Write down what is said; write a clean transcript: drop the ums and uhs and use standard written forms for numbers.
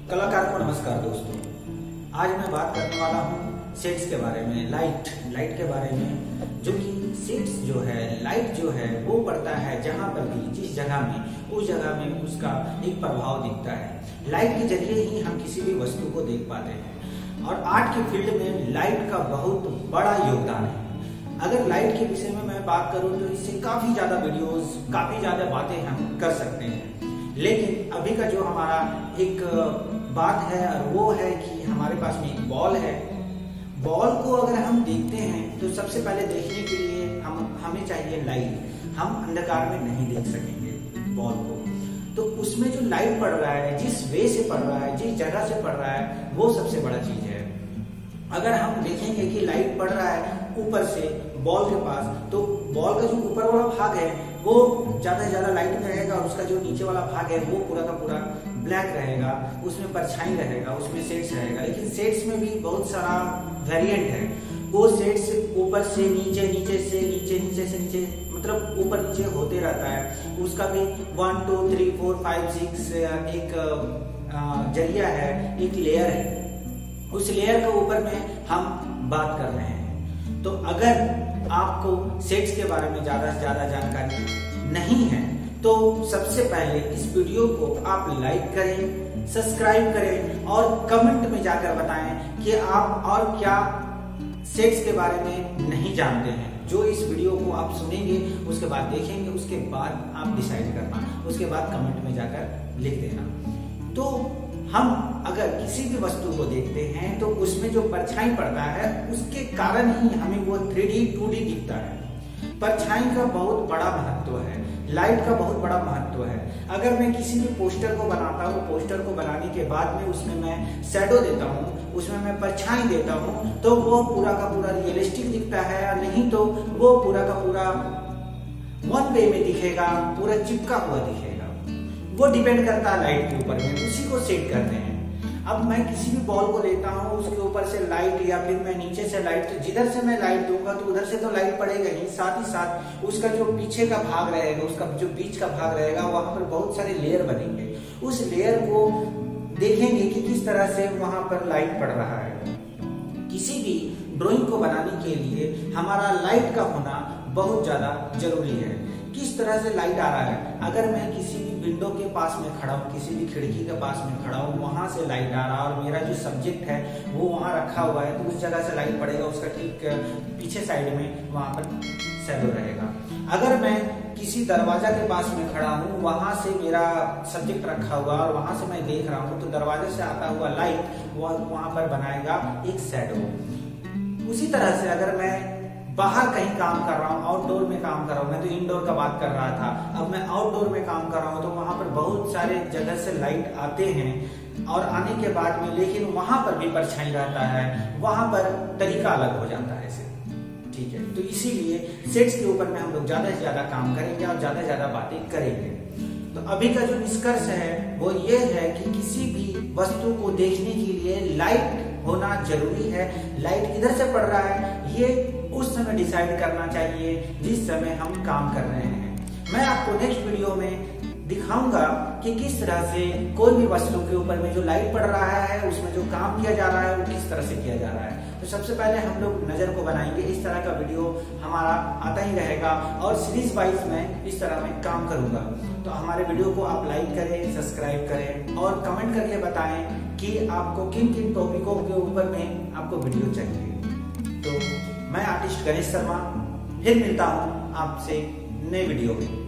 कलाकार को नमस्कार दोस्तों। आज मैं बात करने वाला हूँ सेट्स के बारे में, लाइट के बारे में। जो कि सेट्स जो है, लाइट जो है वो पड़ता है जहाँ पर भी, जिस जगह में, उस जगह में उसका एक प्रभाव दिखता है। लाइट के जरिए ही हम किसी भी वस्तु को देख पाते हैं और आर्ट के फील्ड में लाइट का बहुत बड़ा योगदान है। अगर लाइट के विषय में मैं बात करूं तो इससे काफी ज्यादा वीडियोस, काफी ज्यादा बातें हम कर सकते हैं, लेकिन अभी का जो हमारा एक बात है और वो है कि हमारे पास में एक बॉल है। बॉल को अगर हम देखते हैं तो सबसे पहले देखने के लिए हमें चाहिए लाइट। हम अंधकार में नहीं देख सकेंगे बॉल को, तो उसमें जो लाइट पड़ रहा है, जिस वे से पड़ रहा है, जिस जगह से पड़ रहा है, वो सबसे बड़ा चीज है। अगर हम देखेंगे कि लाइट पड़ रहा है ऊपर से बॉल के पास, तो बॉल का जो ऊपर वाला भाग है वो ज्यादा से ज्यादा लाइट में रहेगा और उसका जो नीचे वाला भाग है वो पूरा का पूरा ब्लैक रहेगा, उसमें परछाई रहेगा, उसमें शेड्स रहेगा। लेकिन शेड्स में भी बहुत सारा वेरिएंट है। वो शेड्स ऊपर से नीचे, नीचे से नीचे, नीचे से नीचे, मतलब ऊपर नीचे होते रहता है। उसका भी 1 2 3 4 5 6 एक जरिया है, एक लेयर है। उस लेयर के ऊपर में हम बात कर रहे हैं। तो अगर आपको शेड्स के बारे में ज्यादा से ज्यादा जानकारी नहीं है तो सबसे पहले इस वीडियो को आप लाइक करें, सब्सक्राइब करें और कमेंट में जाकर बताएं कि आप और क्या शेड्स के बारे में नहीं जानते हैं। जो इस वीडियो को आप सुनेंगे, उसके बाद देखेंगे, उसके बाद आप डिसाइड करना, उसके बाद कमेंट में जाकर लिख देना। तो हम अगर किसी भी वस्तु को देखते हैं तो उसमें जो परछाई पड़ता है उसके कारण ही हमें वो 3D 2D दिखता है। परछाई का बहुत बड़ा महत्व है, लाइट का बहुत बड़ा महत्व है। अगर मैं किसी भी पोस्टर को बनाता हूँ, पोस्टर को बनाने के बाद में उसमें मैं शैडो देता हूँ, उसमें मैं परछाई देता हूँ, तो वो पूरा का पूरा रियलिस्टिक दिखता है, या नहीं तो वो पूरा का पूरा वन वे में दिखेगा, पूरा चिपका हुआ दिखेगा। वो डिपेंड करता है लाइट के ऊपर में, उसी को सेट करते हैं। अब मैं किसी भी बॉल को लेता हूँ, उसके ऊपर से लाइट, या फिर मैं नीचे से लाइट, तो जिधर से मैं लाइट दूंगा तो उधर से तो लाइट पड़ेगा ही, साथ ही साथ उसका जो पीछे का भाग रहेगा, उसका जो बीच का भाग रहेगा, वहां पर बहुत सारे लेयर बनेंगे। उस लेयर को देखेंगे कि किस तरह से वहां पर लाइट पड़ रहा है। किसी भी ड्राइंग को बनाने के लिए हमारा लाइट का होना बहुत ज्यादा जरूरी है। किस तरह से लाइट आ रहा है, अगर मैं किसी भी विंडो के पास में खड़ा हूँ, किसी भी खिड़की के पास में खड़ा हूँ, वहां से लाइट आ रहा है और मेरा जो सब्जेक्ट है वो वहां रखा हुआ है, तो उस जगह से लाइट पड़ेगा, उसका ठीक पीछे साइड में वहां पर शैडो रहेगा। अगर मैं किसी दरवाजा के पास में खड़ा हूँ, वहां से मेरा सब्जेक्ट रखा हुआ और वहां से मैं देख रहा हूँ, तो दरवाजे से आता हुआ लाइट वहां पर बनाएगा एक शैडो। उसी तरह से अगर मैं बाहर कहीं काम कर रहा हूँ, आउटडोर में काम कर रहा हूँ, मैं तो इंडोर का बात कर रहा था, अब मैं आउटडोर में काम कर रहा हूँ, तो वहां पर बहुत सारे जगह से लाइट आते हैं और आने के बाद में लेकिन वहां पर भी परछाई रहता है, वहां पर तरीका अलग हो जाता है इसे, ठीक है। तो इसीलिए सेट्स के ऊपर में हम लोग ज्यादा से ज्यादा काम करेंगे और ज्यादा से ज्यादा बातें करेंगे। तो अभी का जो निष्कर्ष है वो ये है कि किसी भी वस्तु को देखने के लिए लाइट होना जरूरी है। लाइट किधर से पड़ रहा है ये उस समय डिसाइड करना चाहिए जिस समय हम काम कर रहे हैं। मैं आपको नेक्स्ट वीडियो में दिखाऊंगा कि किस तरह से कोई भी वस्तु के ऊपर में जो लाइट पड़ रहा है, उसमें जो काम किया जा रहा है वो किस तरह से किया जा रहा है। तो सबसे पहले हम लोग नजर को बनाएंगे। इस तरह का वीडियो हमारा आता ही रहेगा और सीरीज वाइज में इस तरह में काम करूंगा। तो हमारे वीडियो को आप लाइक करें, सब्सक्राइब करें और कमेंट करके बताएं कि आपको किन किन टॉपिकों के ऊपर में आपको वीडियो चाहिए। तो मैं आर्टिस्ट गणेश शर्मा फिर मिलता हूँ आपसे नए वीडियो में।